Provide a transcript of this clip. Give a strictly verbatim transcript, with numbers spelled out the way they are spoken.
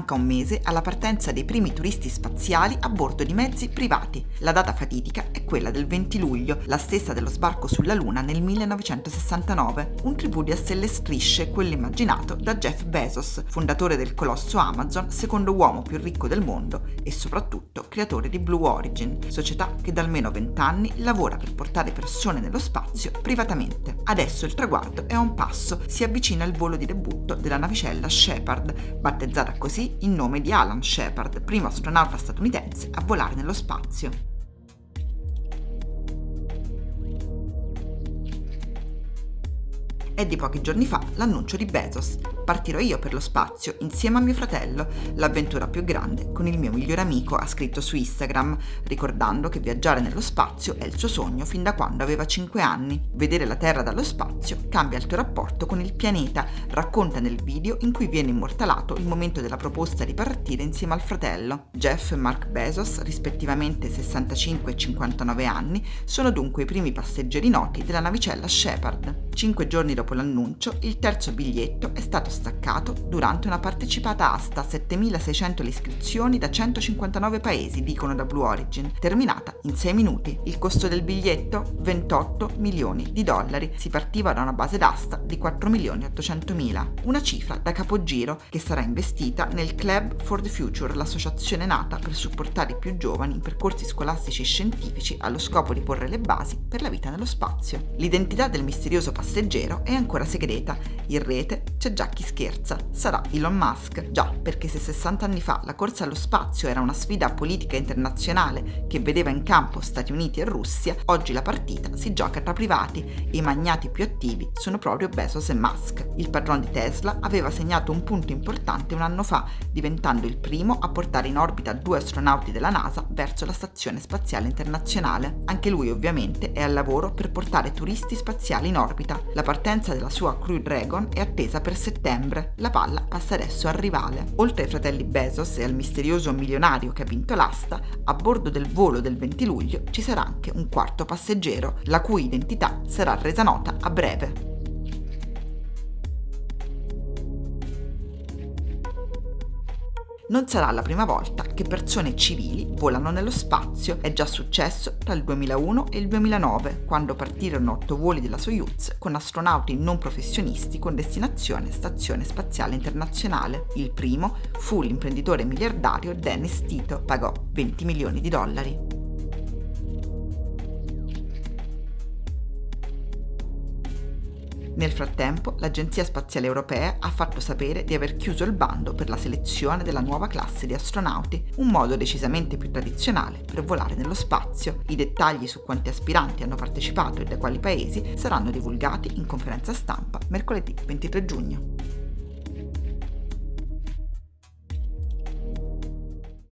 manca un mese alla partenza dei primi turisti spaziali a bordo di mezzi privati. La data fatidica è quella del venti luglio, la stessa dello sbarco sulla Luna nel millenovecentosessantanove, un tripudio a stelle strisce, quello immaginato da Jeff Bezos, fondatore del colosso Amazon, secondo uomo più ricco del mondo e soprattutto creatore di Blue Origin, società che da almeno vent'anni lavora per portare persone nello spazio privatamente. Adesso il traguardo è a un passo, si avvicina il volo di debutto della navicella Shepard, battezzata così in nome di Alan Shepard, primo astronauta statunitense a volare nello spazio. È di pochi giorni fa l'annuncio di Bezos. Partirò io per lo spazio insieme a mio fratello, l'avventura più grande con il mio migliore amico, ha scritto su Instagram, ricordando che viaggiare nello spazio è il suo sogno fin da quando aveva cinque anni. Vedere la Terra dallo spazio cambia il tuo rapporto con il pianeta, racconta nel video in cui viene immortalato il momento della proposta di partire insieme al fratello. Jeff e Mark Bezos, rispettivamente sessantacinque e cinquantanove anni, sono dunque i primi passeggeri noti della navicella Shepard. Cinque giorni dopo l'annuncio, il terzo biglietto è stato staccato durante una partecipata asta, settemilaseicento le iscrizioni da centocinquantanove paesi, dicono da Blue Origin, terminata in sei minuti. Il costo del biglietto? ventotto milioni di dollari. Si partiva da una base d'asta di quattro milioni ottocentomila, una cifra da capogiro che sarà investita nel Club for the Future, l'associazione nata per supportare i più giovani in percorsi scolastici scientifici allo scopo di porre le basi per la vita nello spazio. L'identità del misterioso passeggero è ancora segreta. In rete c'è già chi scherza. Sarà Elon Musk. Già, perché se sessanta anni fa la corsa allo spazio era una sfida politica internazionale che vedeva in campo Stati Uniti e Russia, oggi la partita si gioca tra privati e i magnati più attivi sono proprio Bezos e Musk. Il padrone di Tesla aveva segnato un punto importante un anno fa, diventando il primo a portare in orbita due astronauti della NASA verso la Stazione Spaziale Internazionale. Anche lui ovviamente è al lavoro per portare turisti spaziali in orbita. La partenza della sua Crew Dragon è attesa per settembre. La palla passa adesso al rivale. Oltre ai fratelli Bezos e al misterioso milionario che ha vinto l'asta, a bordo del volo del venti luglio ci sarà anche un quarto passeggero, la cui identità sarà resa nota a breve. Non sarà la prima volta che persone civili volano nello spazio. È già successo tra il duemilauno e il duemilanove, quando partirono otto voli della Soyuz con astronauti non professionisti con destinazione Stazione Spaziale Internazionale. Il primo fu l'imprenditore miliardario Dennis Tito, pagò venti milioni di dollari. Nel frattempo, l'Agenzia Spaziale Europea ha fatto sapere di aver chiuso il bando per la selezione della nuova classe di astronauti, un modo decisamente più tradizionale per volare nello spazio. I dettagli su quanti aspiranti hanno partecipato e da quali paesi saranno divulgati in conferenza stampa mercoledì ventitré giugno.